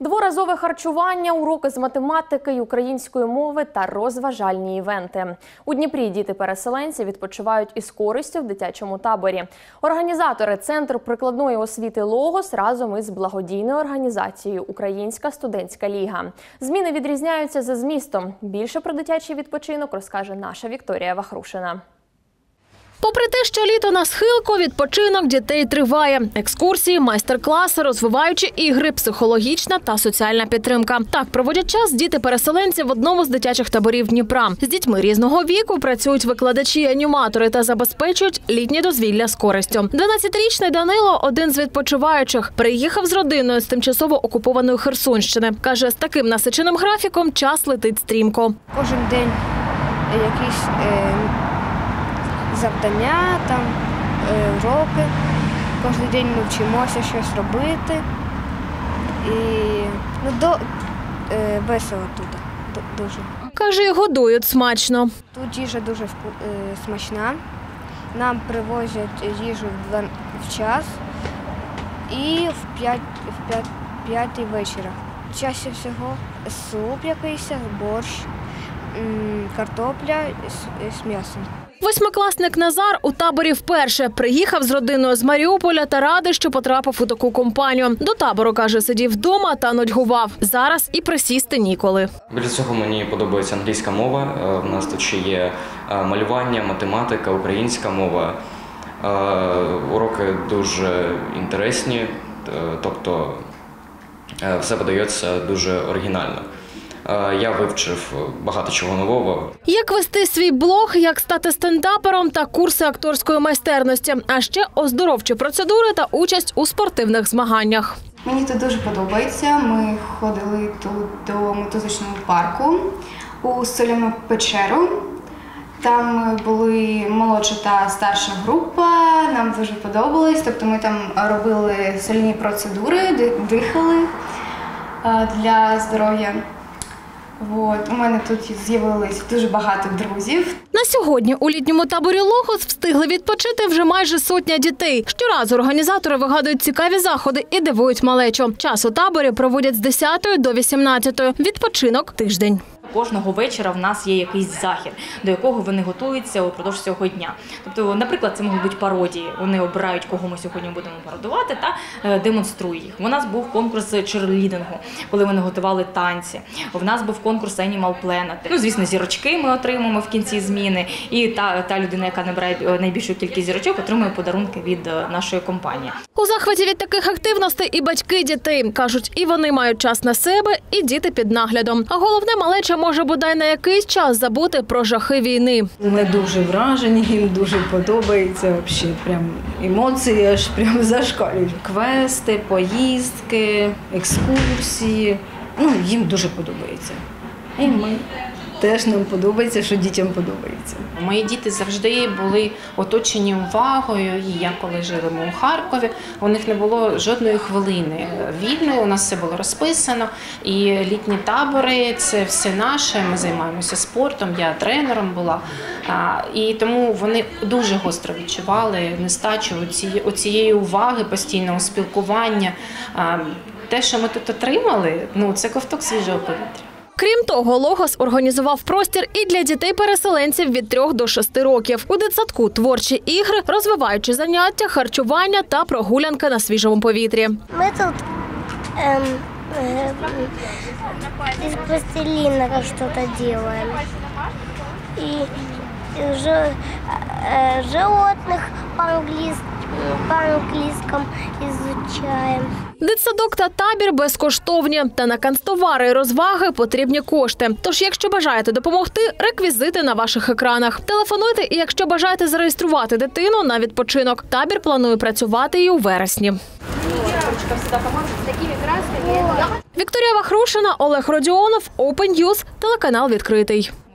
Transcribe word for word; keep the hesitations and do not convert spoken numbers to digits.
Дворазове харчування, уроки з математики й української мови та розважальні івенти. У Дніпрі діти-переселенці відпочивають із користю в дитячому таборі. Організатори Центру прикладної освіти «Логос» разом із благодійною організацією «Українська студентська ліга». Зміни відрізняються за змістом. Більше про дитячий відпочинок розкаже наша Вікторія Вахрушина. Попри те, що літо на схилку, відпочинок дітей триває. Екскурсії, майстер-класи, розвиваючі ігри, психологічна та соціальна підтримка. Так проводять час діти-переселенці в одному з дитячих таборів Дніпра. З дітьми різного віку працюють викладачі, аніматори та забезпечують літнє дозвілля з користю. дванадцятирічний Данило – один з відпочиваючих. Приїхав з родиною з тимчасово окупованої Херсонщини. Каже, з таким насиченим графіком час летить стрімко. Кожен день якісь е, завдання, там, е, уроки. Кожен день ми вчимося щось робити. І ну, до, е, весело тут, дуже. Каже, і годують смачно. Тут їжа дуже е, смачна. Нам привозять їжу в, два, в час і в п'ять, в п'ять, п'ятій вечора. Чаще всього суп якийсь, борщ, картопля з, з м'ясом. Восьмикласник Назар у таборі вперше. Приїхав з родиною з Маріуполя та радий, що потрапив у таку компанію. До табору, каже, сидів вдома та нудьгував. Зараз і присісти ніколи. Біля цього мені подобається англійська мова. У нас тут ще є малювання, математика, українська мова. Уроки дуже інтересні, тобто все подається дуже оригінально. Я вивчив багато чого нового. Як вести свій блог, як стати стендапером та курси акторської майстерності. А ще оздоровчі процедури та участь у спортивних змаганнях. Мені тут дуже подобається. Ми ходили тут до мотузочного парку у соляну печеру. Там були молодша та старша група, нам дуже подобалось. Тобто ми там робили соляні процедури, дихали для здоров'я. От, у мене тут з'явилось дуже багато друзів. На сьогодні у літньому таборі «Логос» встигли відпочити вже майже сотня дітей. Щоразу організатори вигадують цікаві заходи і дивують малечу. Час у таборі проводять з десятої до вісімнадцятої. Відпочинок – тиждень. Кожного вечора в нас є якийсь захід, до якого вони готуються упродовж цього дня. Тобто, наприклад, це можуть бути пародії. Вони обирають, кого ми сьогодні будемо пародувати та демонструють їх. У нас був конкурс черлідингу, коли вони готували танці. У нас був конкурс Animal Planet. Ну, звісно, зірочки ми отримаємо в кінці зміни. І та, та людина, яка набирає найбільшу кількість зірочок, отримує подарунки від нашої компанії. У захваті від таких активностей і батьки дітей. Кажуть, і вони мають час на себе, і діти під наглядом. А головне, малеча може бодай на якийсь час забути про жахи війни. Ми дуже вражені, їм дуже подобається. Взагалі, прям емоції аж прям зашкалюють. Квести, поїздки, екскурсії. Ну, їм дуже подобається. І ми теж нам подобається, що дітям подобається. Мої діти завжди були оточені увагою. І я, коли жили у Харкові, у них не було жодної хвилини вільної, у нас все було розписано. І літні табори – це все наше, ми займаємося спортом, я тренером була. І тому вони дуже гостро відчували нестачу оцієї уваги, постійного спілкування. Те, що ми тут отримали, ну, це ковток свіжого повітря. Крім того, «Логос» організував простір і для дітей-переселенців від трьох до шести років. У дитсадку творчі ігри, розвиваючі заняття, харчування та прогулянки на свіжому повітрі. Ми тут ем, ем, із пластиліна щось робимо. І, і ж, е, животних по-англійськи. По-англійському изучаємо. Дитсадок та табір безкоштовні. Та на канцтовари і розваги потрібні кошти. Тож, якщо бажаєте допомогти, реквізити на ваших екранах. Телефонуйте і якщо бажаєте зареєструвати дитину на відпочинок. Табір планує працювати і у вересні. Вікторія Вахрушина, Олег Родіонов, Open News, телеканал «Відкритий».